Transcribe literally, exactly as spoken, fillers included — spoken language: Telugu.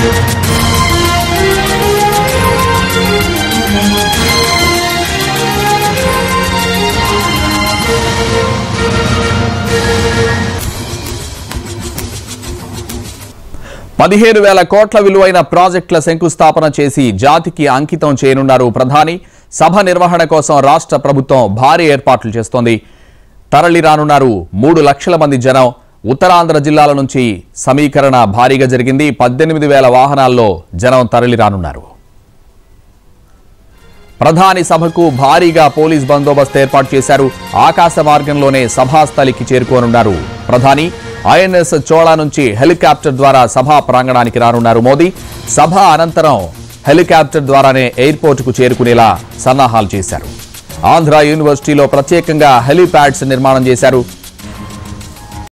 పదిహేను వేల కోట్ల విలువైన ప్రాజెక్టుల శంకుస్థాపన చేసి జాతికి అంకితం చేయనున్నారు ప్రధాని. సభ నిర్వహణ కోసం రాష్ట్ర ప్రభుత్వం భారీ ఏర్పాట్లు చేస్తోంది. తరలి రానున్నారు మూడు లక్షల మంది జనం. ఉత్తరాంధ్ర జిల్లాల నుంచి సమీకరణ భారీగా జరిగింది. పద్దెనిమిది వేల వాహనాల్లో జనం తరలి రానున్నారు. ప్రధాని సభకు భారీగా పోలీస్ బందోబస్తు ఏర్పాటు చేశారు. ఆకాశ మార్గంలోనే సభాస్థలికి చేరుకోనున్నారు ప్రధాని. ఐఎన్ఎస్ చోళా నుంచి హెలికాప్టర్ ద్వారా సభా ప్రాంగణానికి రానున్నారు మోదీ. సభ అనంతరం హెలికాప్టర్ ద్వారానే ఎయిర్పోర్టుకు చేరుకునేలా సన్నాహాలు చేశారు. ఆంధ్ర యూనివర్సిటీలో ప్రత్యేకంగా హెలిప్యాడ్స్ నిర్మాణం చేశారు.